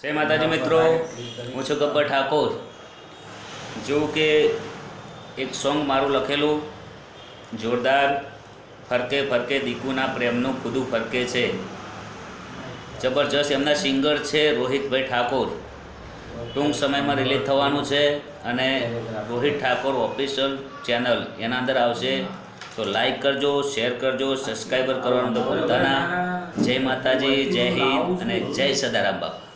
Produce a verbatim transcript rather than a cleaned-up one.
जय माताजी मित्रों, हूँ छुं गब्बर ठाकोर। जो कि एक सॉन्ग मारू लखेलू जोरदार फरके फरके दीकूना प्रेमनु खुदू फरके छे। जबरदस्त एमना सिंगर है रोहित भाई ठाकोर। टूंक समय में रिलीज थवानुं छे अने रोहित ठाकोर ऑफिशियल चैनल एना अंदर आवशे। तो लाइक करजो, शेर करजो, सब्सक्राइबर करवानुं तो भूलता ना। जय माताजी, जय हिंद अने जय सदाराम बापा।